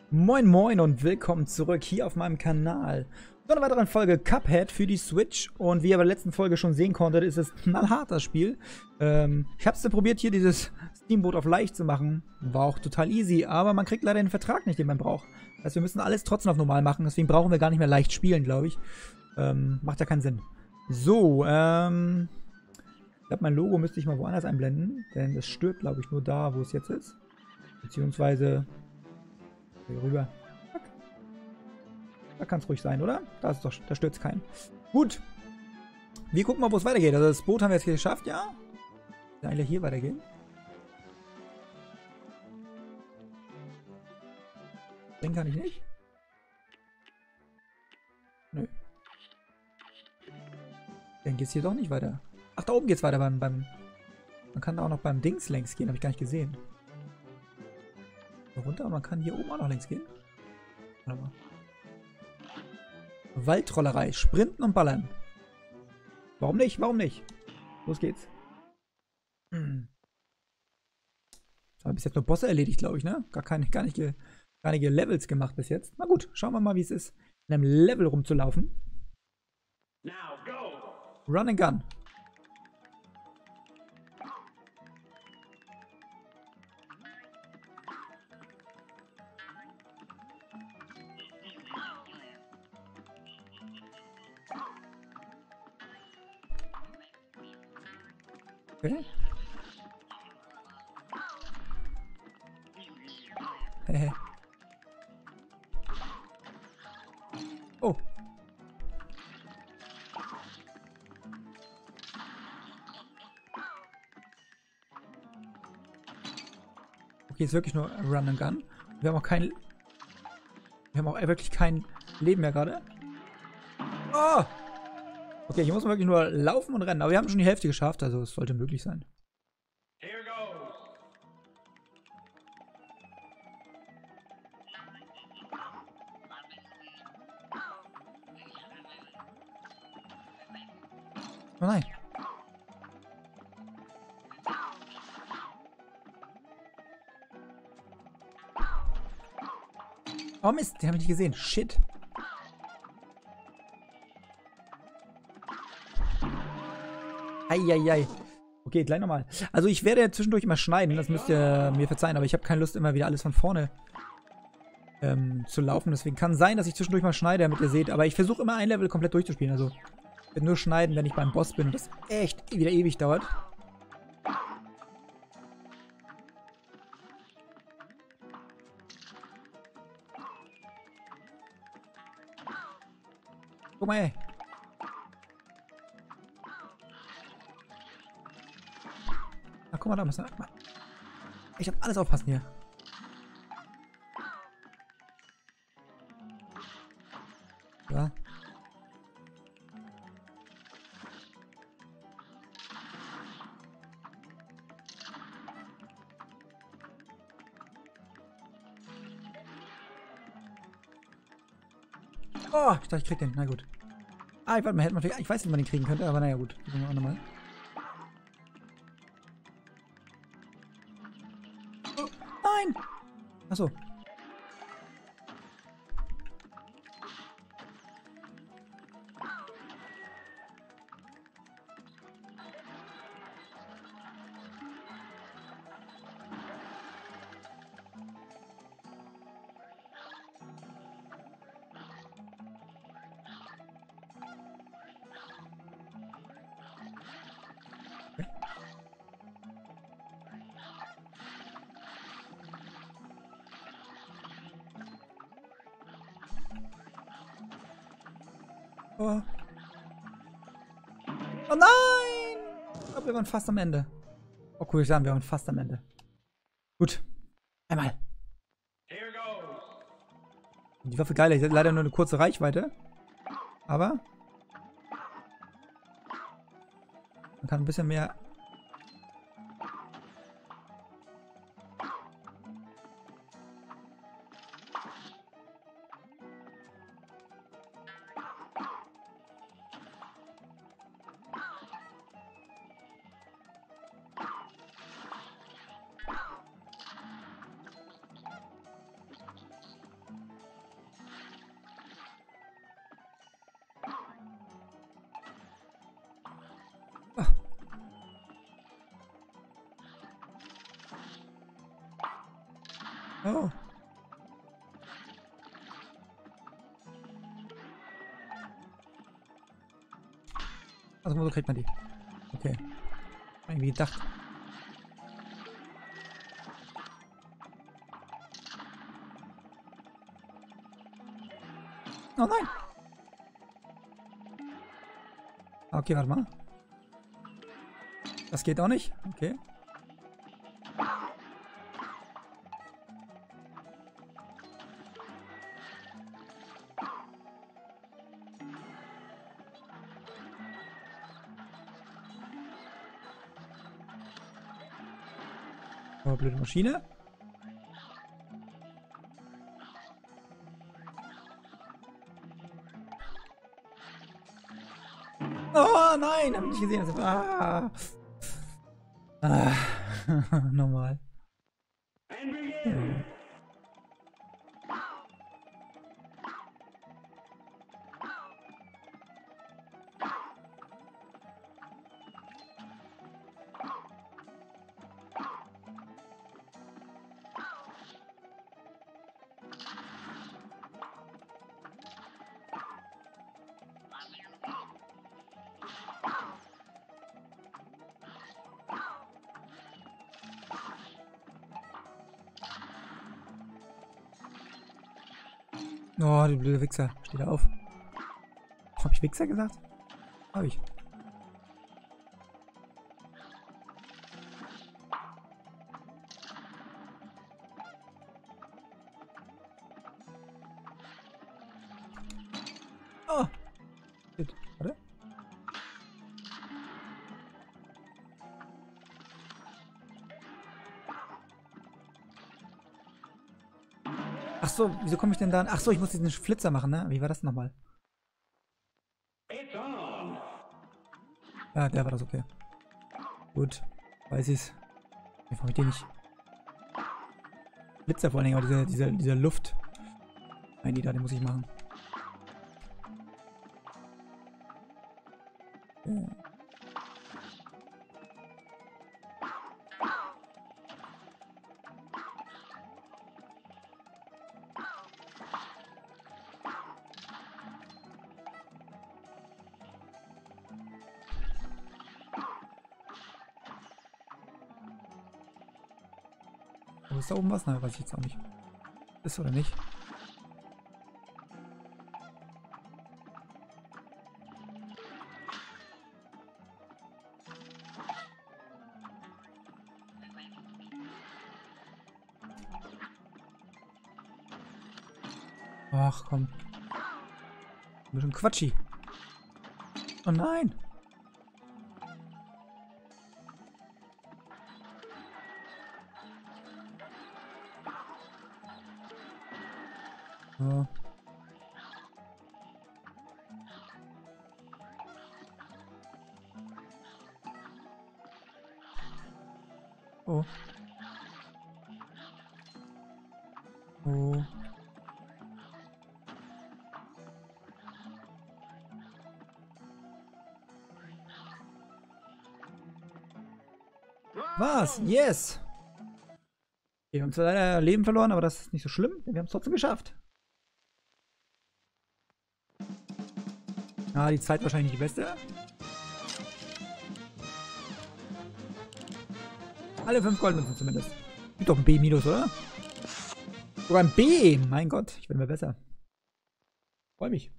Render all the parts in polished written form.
Moin Moin und willkommen zurück hier auf meinem Kanal. Zu einer weiteren Folge Cuphead für die Switch. Und wie ihr bei der letzten Folge schon sehen konntet, ist es knallhart, das Spiel. Ich habe es dann probiert, hier dieses Steamboat auf leicht zu machen. War auch total easy, aber man kriegt leider den Vertrag nicht, den man braucht. Das heißt, wir müssen alles trotzdem auf normal machen, deswegen brauchen wir gar nicht mehr leicht spielen, glaube ich. Macht ja keinen Sinn. So, ich glaube, mein Logo müsste ich mal woanders einblenden, denn es stört, glaube ich, nur da, wo es jetzt ist. Beziehungsweise hier rüber. Da kann es ruhig sein, oder? Da stört es keinen. Gut. Wir gucken mal, wo es weitergeht. Also das Boot haben wir jetzt hier geschafft, ja? Kann eigentlich hier weitergehen? Den kann ich nicht. Nö. Dann geht es hier doch nicht weiter. Ach, da oben geht es weiter beim... Man kann da auch noch beim Dings längs gehen, habe ich gar nicht gesehen. Runter, man kann hier oben auch noch längs gehen. Warte mal. Waldtrollerei. Sprinten und ballern. Warum nicht? Warum nicht? Los geht's. Haben bis jetzt nur Bosse erledigt, glaube ich, ne? Gar nicht Levels gemacht bis jetzt. Na gut, schauen wir mal, wie es ist, in einem Level rumzulaufen. Run and Gun. Okay. Oh. Okay, ist wirklich nur Run and Gun. Wir haben auch wirklich kein Leben mehr gerade. Oh! Okay, hier muss man wirklich nur laufen und rennen. Aber wir haben schon die Hälfte geschafft, also es sollte möglich sein. Oh nein. Oh Mist, den habe ich nicht gesehen. Shit. Eieiei. Okay, gleich nochmal. Also ich werde zwischendurch immer schneiden, das müsst ihr mir verzeihen, aber ich habe keine Lust, immer wieder alles von vorne zu laufen. Deswegen kann sein, dass ich zwischendurch mal schneide, damit ihr seht. Aber ich versuche immer ein Level komplett durchzuspielen. Also ich werde nur schneiden, wenn ich beim Boss bin und das echt wieder ewig dauert. Guck mal, ey. Na, guck mal, da müssen wir... Ich hab alles aufpassen hier. Ja. Oh, ich dachte, ich krieg den. Na gut. Ah, warte mal, ich weiß nicht, wie man den kriegen könnte, aber naja, gut. Gucken wir auch nochmal. Oh, nein! Achso. Oh. Oh nein! Ich glaube, wir waren fast am Ende. Oh cool, ich sage, wir waren fast am Ende. Gut. Einmal. Die Waffe geil, ich hatte leider nur eine kurze Reichweite. Aber man kann ein bisschen mehr... Oh. Also so kriegt man die. Okay. Irgendwie gedacht. Oh nein! Okay, warte mal. Das geht auch nicht. Okay. Oh, blöde Maschine. Oh nein, hab ich nicht gesehen. Ah. Ah. Normal. Ja. Oh, die blöde Wichser. Steht auf. Hab ich Wichser gesagt? Hab ich. Oh. Shit. Warte. Ach so, wieso komme ich denn da an? Ach so, ich muss diesen Flitzer machen, ne? Wie war das nochmal? Ja, der war das, okay. Gut. Weiß ich's. Wie komme ich den nicht? Flitzer vor allen Dingen, aber diese Luft. Nein, die da, den muss ich machen. Ja. Wo ist da oben was? Na, weiß ich jetzt auch nicht. Ist oder nicht? Ach komm. Ein bisschen Quatschi. Oh nein. So. Oh. Oh. Was? Yes! Okay, wir haben zwar leider Leben verloren, aber das ist nicht so schlimm. Wir haben es trotzdem geschafft. Ah, die Zeit wahrscheinlich nicht die beste. Alle 5 Goldmünzen zumindest. Gibt doch ein B-, oder? Sogar ein B! Mein Gott, ich werde mal besser. Freue mich.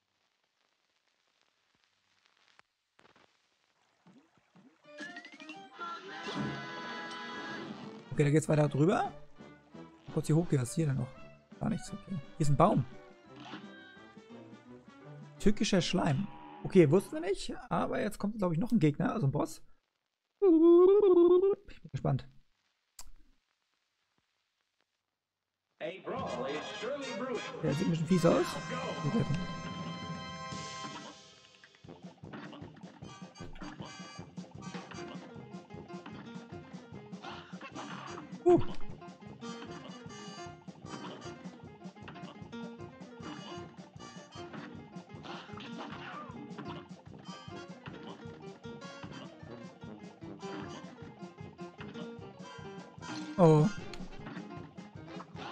Okay, da geht's weiter drüber. Kurz hier hochgehen, was ist hier denn noch? Gar nichts. Okay. Hier ist ein Baum. Türkischer Schleim. Okay, wussten wir nicht, aber jetzt kommt, glaube ich, noch ein Gegner, also ein Boss. Ich bin gespannt. Der sieht ein bisschen fies aus. Oh.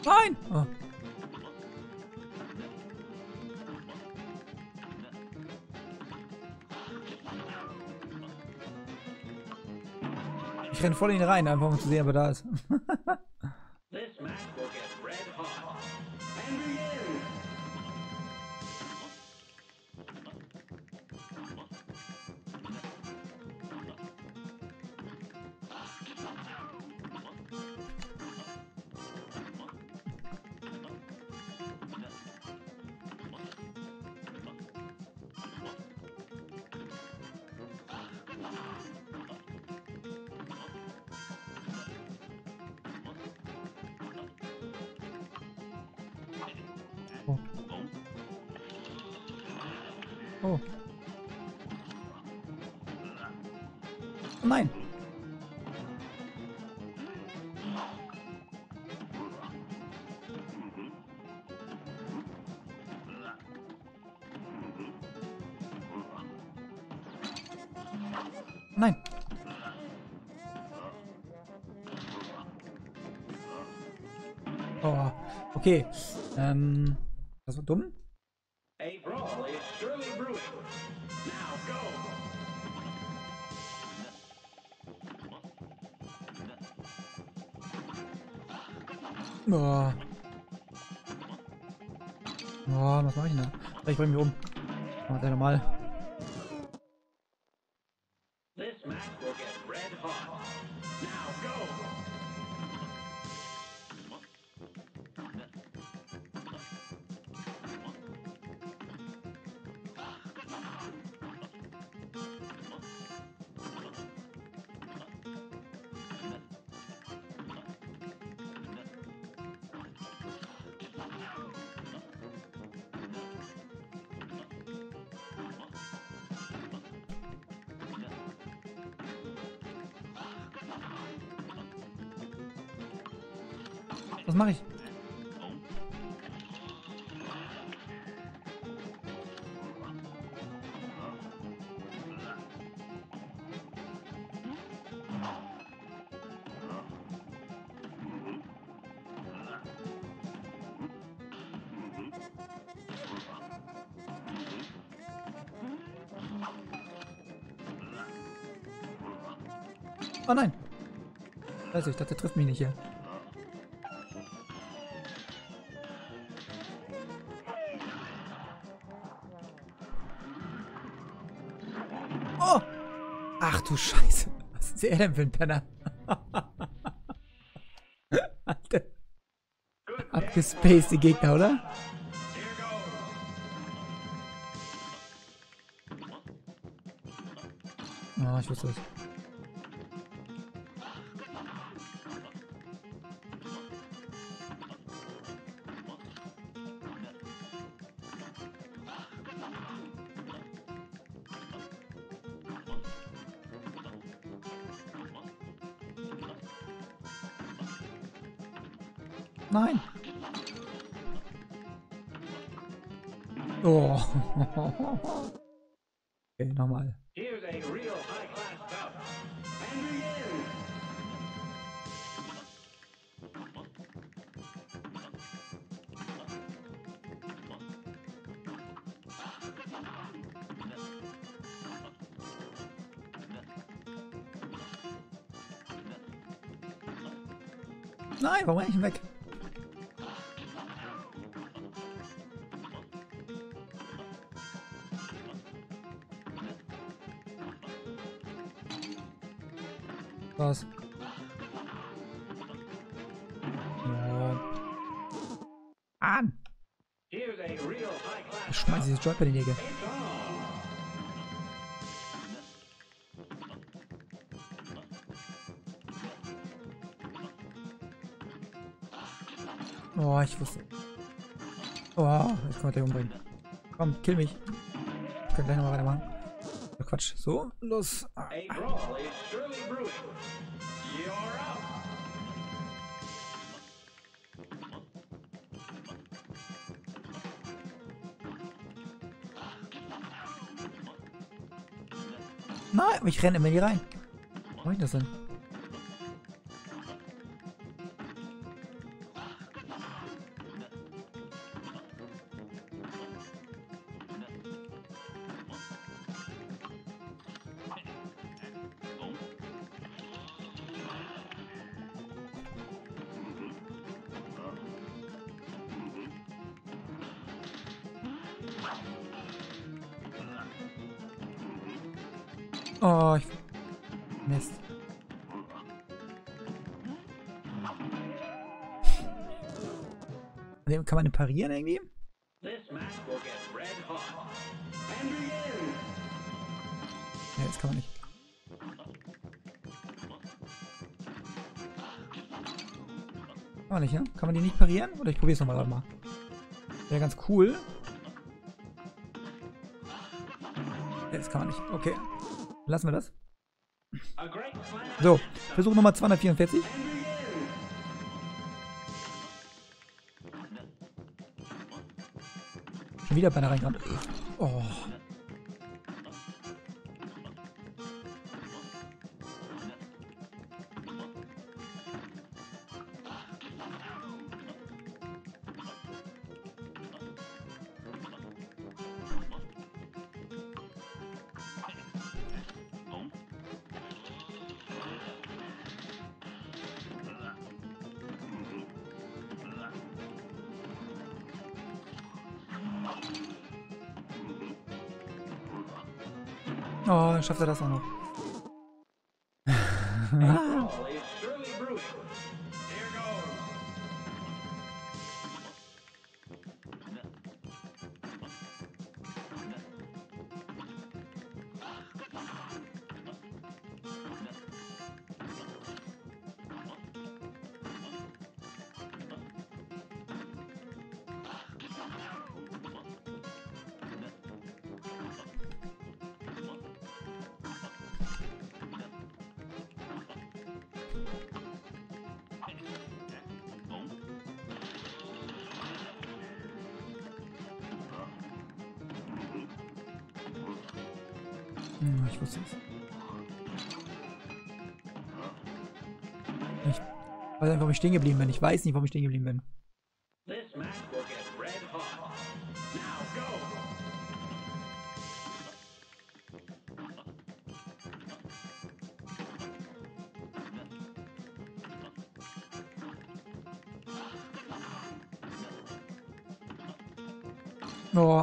Nein! Oh. Ich renne voll in ihn rein, einfach um zu sehen, ob er da ist. Oh. Oh. Nein. Nein. Oh, okay. Das war dumm. Oh. Oh, was mache ich denn da? Ich bringe mich um. Oh, der normal. Was mache ich? Oh nein! Also, ich dachte, der trifft mich nicht hier. Oh! Ach du Scheiße. Was ist er denn für ein Penner? Alter. Abgespaced die Gegner, oder? Oh, ich wusste es. Nein. Oh. Okay, nochmal. Nein, warum bin ich weg? Was? Ja. An! Ich schmeiß dieses Joypad in die Ecke. Oh, ich wusste. Oh, jetzt kann man gleich umbringen. Komm, kill mich. Ich kann gleich nochmal weitermachen. Oh, Quatsch. So, los. Ah. Nein, ich renne immer hier rein. Wo soll ich das denn? Oh, Mist. Kann man den parieren irgendwie? Ne, das kann man nicht. Kann man nicht, ne? Kann man die nicht parieren? Oder ich probiere es nochmal gerade mal. Wäre ganz cool. Ja, das kann man nicht. Okay. Lassen wir das. So, Versuch Nummer 244. Schon wieder bei einer reingerannt. Oh. Oh, schafft er das auch noch. Ich wusste es. Ich weiß nicht, warum ich stehen geblieben bin. Ich weiß nicht, warum ich stehen geblieben bin. Oh.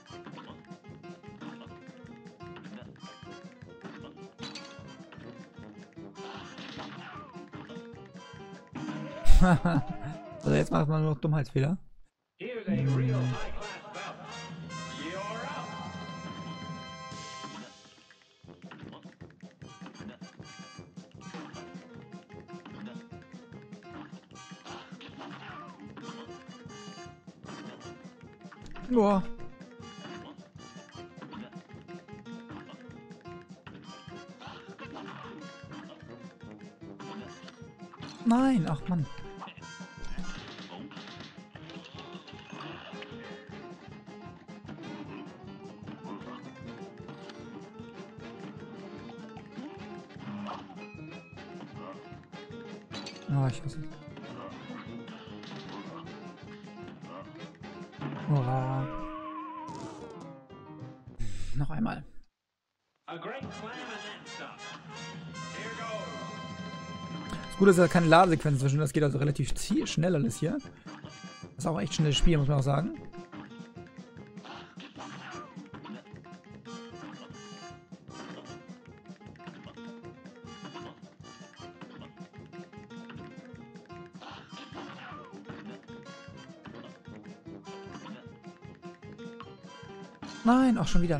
Also jetzt macht man nur noch Dummheitsfehler. Boah. Nein, ach Mann. Oh, ich hasse es. Oh. Noch einmal. Das Gute ist, ja keine Ladesequenz zwischen. Das geht also relativ schnell alles hier. Das ist auch echt schnelles Spiel, muss man auch sagen. Nein, auch schon wieder.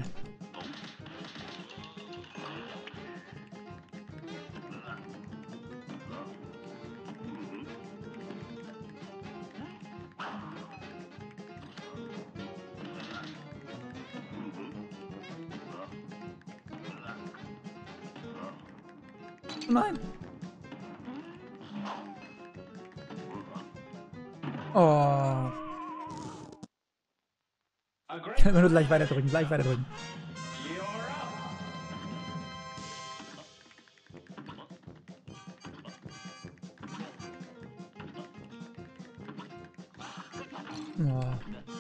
Nein. Oh. Ich kann immer nur gleich weiter drücken, gleich weiter drücken. Oh.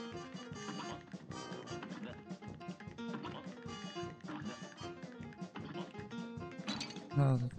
Also.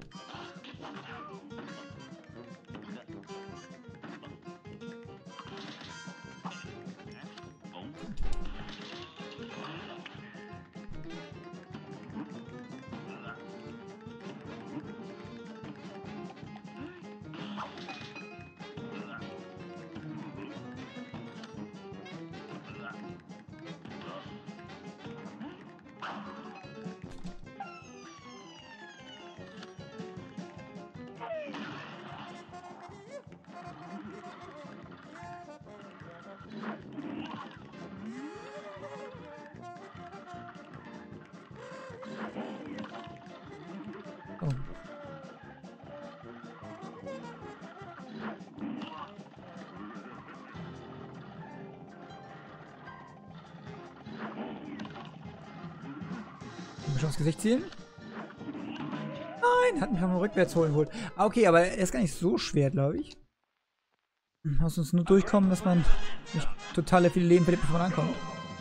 mir schon ins Gesicht zielen. Nein, hat mich mal rückwärts holen wollen. Ah, okay, aber er ist gar nicht so schwer, glaube ich. Muss uns nur durchkommen, dass man nicht total viele Leben verliert, bevor man ankommt.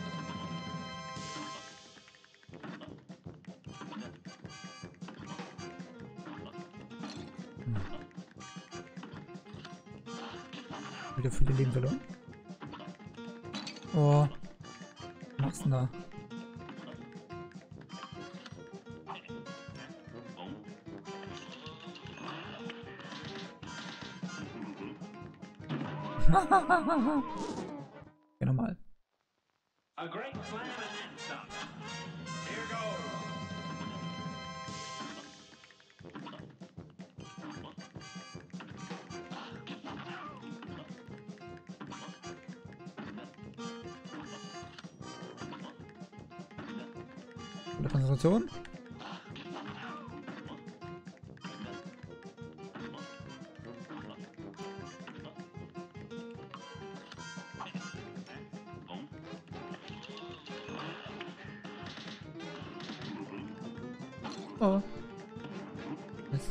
Wieder viele Leben verloren. Oh. Was machst du denn da? Ja, nochmal. Gute Konzentration. Oh. Mist.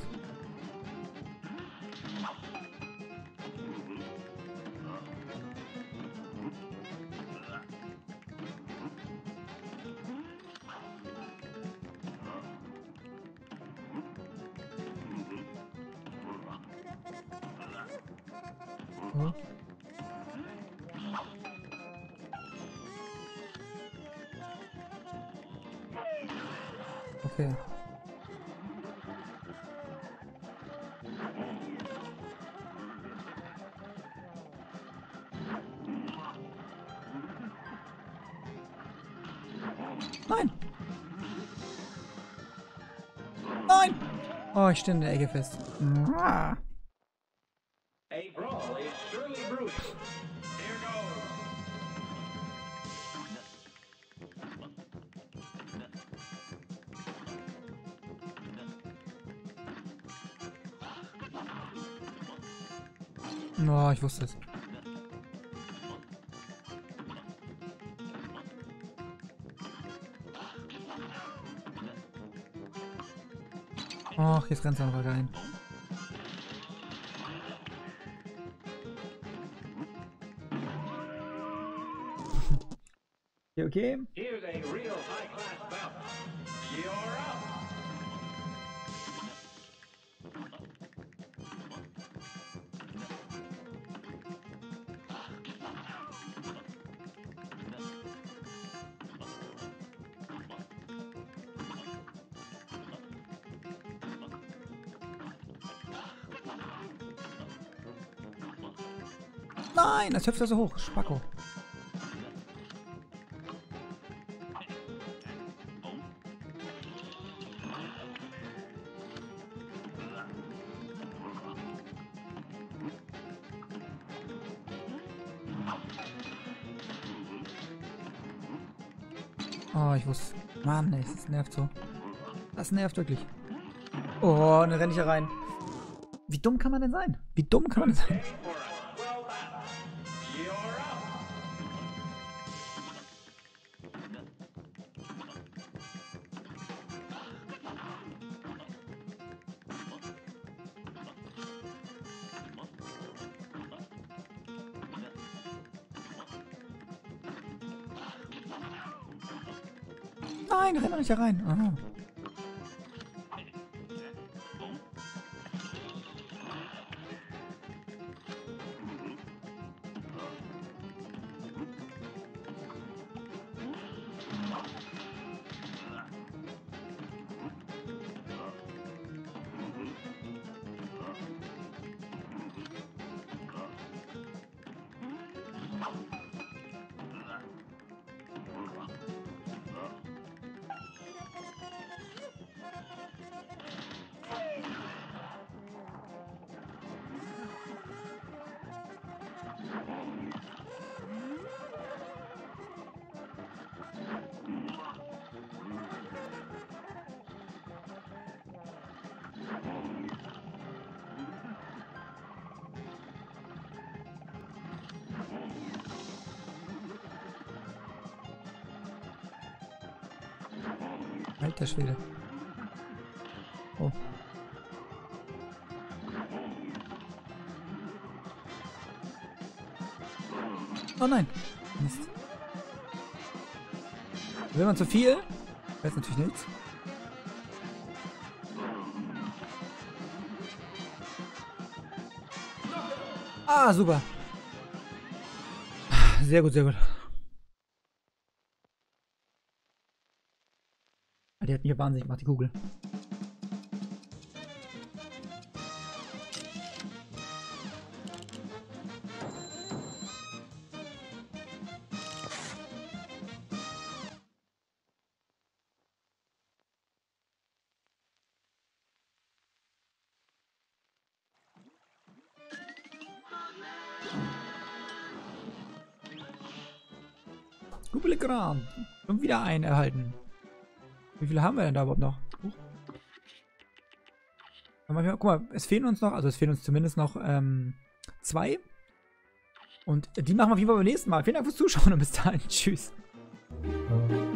Oh. Okay. Nein! Nein! Oh, ich stehe in der Ecke fest. Ah. Oh, ich wusste es. Ach, jetzt rennt er einfach rein. Okay. Here's a real high-class bout. You're up. Nein, das hüpft er so hoch. Spacko. Oh, ich wusste. Mann, ey, das nervt so. Das nervt wirklich. Oh, und dann renne ich hier rein. Wie dumm kann man denn sein? Wie dumm kann man denn sein? Nein, renn doch nicht da rein. Oh. Alter Schwede. Oh. Oh nein. Mist. Will man zu viel? Weiß natürlich nichts. Ah, super. Sehr gut, sehr gut. Die hat mich wahnsinnig gemacht, die Kugel. Kugelkram. Und wieder einen erhalten. Wie viele haben wir denn da überhaupt noch? Guck mal, es fehlen uns noch, also es fehlen uns zumindest noch 2. Und die machen wir auf jeden Fall beim nächsten Mal. Vielen Dank fürs Zuschauen und bis dahin. Tschüss.